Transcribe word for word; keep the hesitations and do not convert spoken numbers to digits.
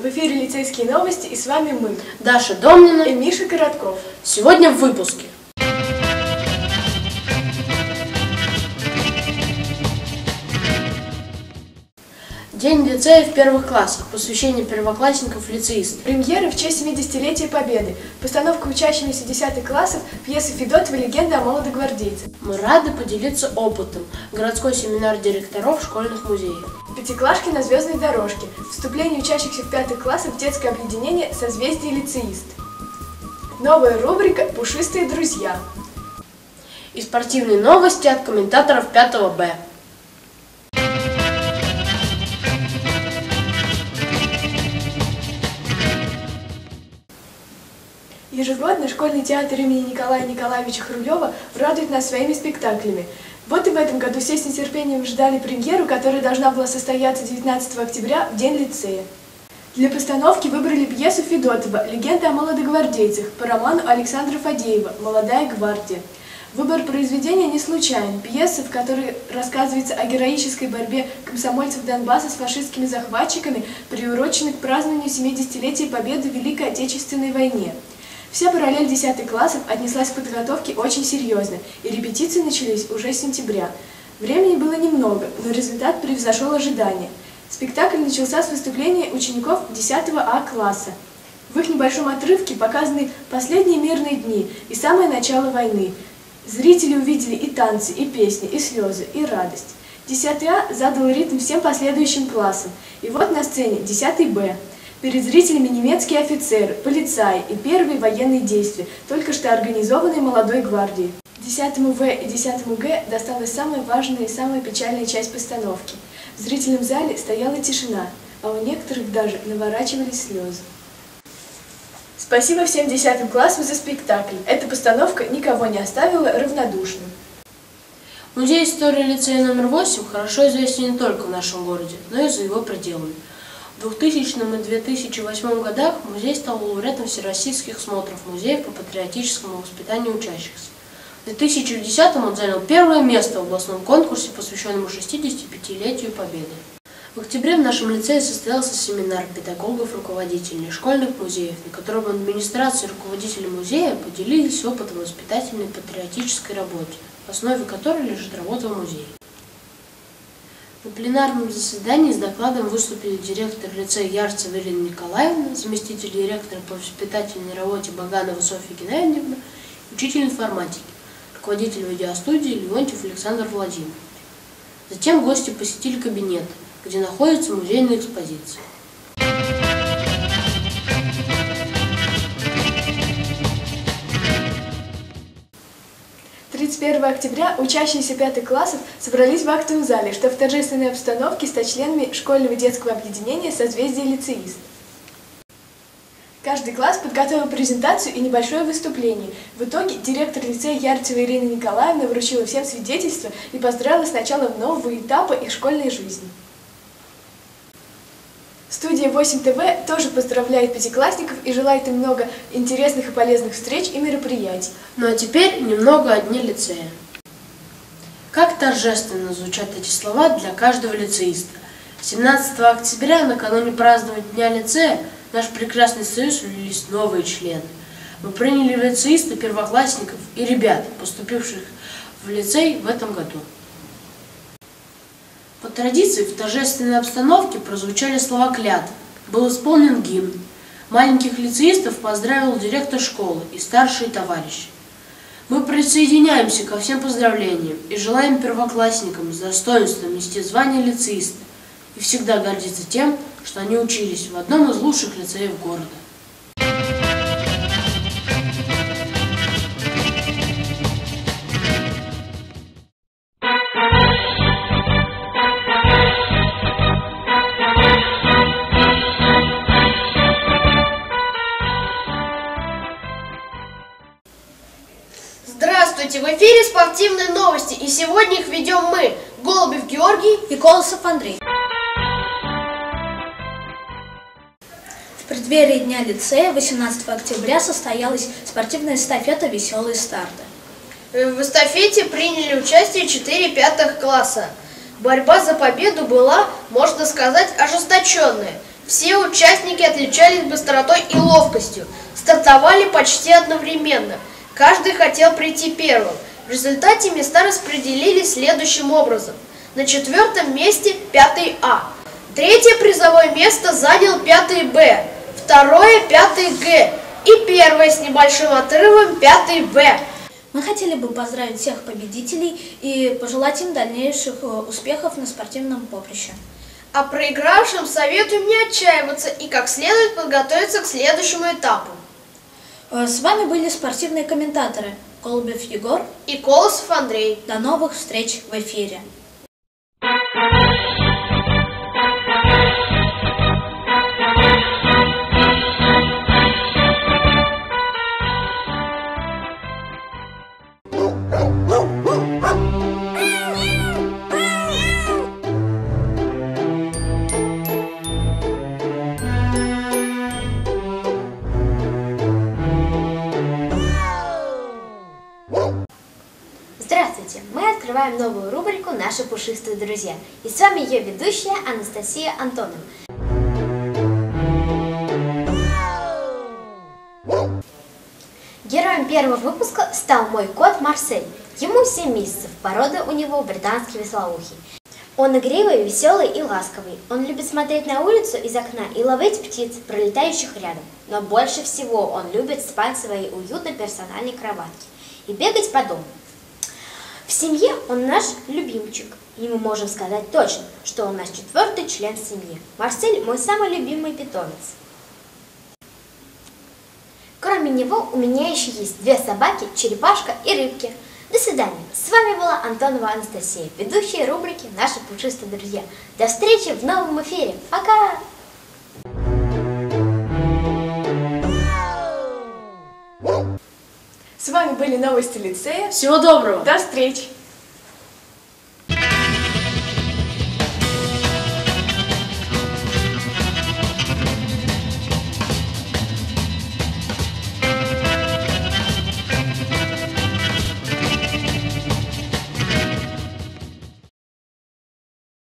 В эфире «Лицейские новости» и с вами мы, Даша Домнина и Миша Коротков. Сегодня в выпуске. День лицея в первых классах. Посвящение первоклассников лицеистам. Премьера в честь семидесятилетия Победы. Постановка учащимися десятых классов пьесы Федотова «Легенда о молодогвардейце». Мы рады поделиться опытом. Городской семинар директоров школьных музеев. Пятиклашки на звездной дорожке. Вступление учащихся в пятых классах в детское объединение «Созвездие лицеист». Новая рубрика «Пушистые друзья». И спортивные новости от комментаторов пятого Б. Ежегодно школьный театр имени Николая Николаевича Хрулева радует нас своими спектаклями. Вот и в этом году все с нетерпением ждали премьеру, которая должна была состояться девятнадцатого октября, в День лицея. Для постановки выбрали пьесу Федотова «Легенда о молодогвардейцах» по роману Александра Фадеева «Молодая гвардия». Выбор произведения не случайен. Пьеса, в которой рассказывается о героической борьбе комсомольцев Донбасса с фашистскими захватчиками, приурочена к празднованию семидесятилетия Победы в Великой Отечественной войне. Вся параллель десятых классов отнеслась к подготовке очень серьезно, и репетиции начались уже с сентября. Времени было немного, но результат превзошел ожидания. Спектакль начался с выступления учеников десятого А класса. В их небольшом отрывке показаны последние мирные дни и самое начало войны. Зрители увидели и танцы, и песни, и слезы, и радость. десятый А задал ритм всем последующим классам. И вот на сцене десятый Б. Перед зрителями немецкие офицеры, полицаи и первые военные действия, только что организованные молодой гвардией. десятому В и десятому Г досталась самая важная и самая печальная часть постановки. В зрительном зале стояла тишина, а у некоторых даже наворачивались слезы. Спасибо всем десятым классам за спектакль. Эта постановка никого не оставила равнодушным. Музей истории лицея номер восемь хорошо известен не только в нашем городе, но и за его пределами. В двухтысячном и две тысячи восьмом годах музей стал лауреатом всероссийских смотров музеев по патриотическому воспитанию учащихся. В две тысячи десятом он занял первое место в областном конкурсе, посвященному шестидесятипятилетию Победы. В октябре в нашем лицее состоялся семинар педагогов-руководителей школьных музеев, на котором администрация и руководители музея поделились опытом воспитательной патриотической работы, в основе которой лежит работа в музее. На пленарном заседании с докладом выступили директор лицея Ярцева Ирина Николаевна, заместитель директора по воспитательной работе Баганова Софья Геннадьевна, учитель информатики, руководитель видеостудии Леонтьев Александр Владимирович. Затем гости посетили кабинет, где находится музейная экспозиция. тридцать первого октября учащиеся пятых классов собрались в актовом зале, чтобы в торжественной обстановке стать членами школьного детского объединения «Созвездие лицеист». Каждый класс подготовил презентацию и небольшое выступление. В итоге директор лицея Ярцева Ирина Николаевна вручила всем свидетельства и поздравила с началом нового этапа их школьной жизни. Студия восемь ТВ тоже поздравляет пятиклассников и желает им много интересных и полезных встреч и мероприятий. Ну а теперь немного о дне лицея. Как торжественно звучат эти слова для каждого лицеиста. семнадцатого октября, накануне празднования Дня лицея, в наш прекрасный союз влились новые члены. Мы приняли в лицеисты первоклассников и ребят, поступивших в лицей в этом году. По традиции в торжественной обстановке прозвучали слова клятвы, был исполнен гимн. Маленьких лицеистов поздравил директор школы и старшие товарищи. Мы присоединяемся ко всем поздравлениям и желаем первоклассникам с достоинством нести звание лицеиста и всегда гордиться тем, что они учились в одном из лучших лицеев города. Здравствуйте! В эфире спортивные новости, и сегодня их ведем мы, Голубев Георгий и Колосов Андрей. В преддверии Дня лицея восемнадцатого октября состоялась спортивная эстафета «Веселые старты». В эстафете приняли участие четыре пятых класса. Борьба за победу была, можно сказать, ожесточенная. Все участники отличались быстротой и ловкостью, стартовали почти одновременно. Каждый хотел прийти первым. В результате места распределились следующим образом. На четвертом месте пятый А. Третье призовое место занял пятый Б. Второе пятый Г. И первое с небольшим отрывом пятый В. Мы хотели бы поздравить всех победителей и пожелать им дальнейших успехов на спортивном поприще. А проигравшим советуем не отчаиваться и как следует подготовиться к следующему этапу. С вами были спортивные комментаторы Голубев Егор и Колосов Андрей. До новых встреч в эфире. Здравствуйте! Мы открываем новую рубрику «Наши пушистые друзья». И с вами ее ведущая Анастасия Антонова. Героем первого выпуска стал мой кот Марсель. Ему семь месяцев, порода у него британский вислоухий. Он игривый, веселый и ласковый. Он любит смотреть на улицу из окна и ловить птиц, пролетающих рядом. Но больше всего он любит спать в своей уютной персональной кроватке и бегать по дому. В семье он наш любимчик, и мы можем сказать точно, что он наш четвертый член семьи. Марсель – мой самый любимый питомец. Кроме него у меня еще есть две собаки, черепашка и рыбки. До свидания. С вами была Антонова Анастасия, ведущая рубрики «Наши пушистые друзья». До встречи в новом эфире. Пока! С вами были новости лицея. Всего доброго! До встречи!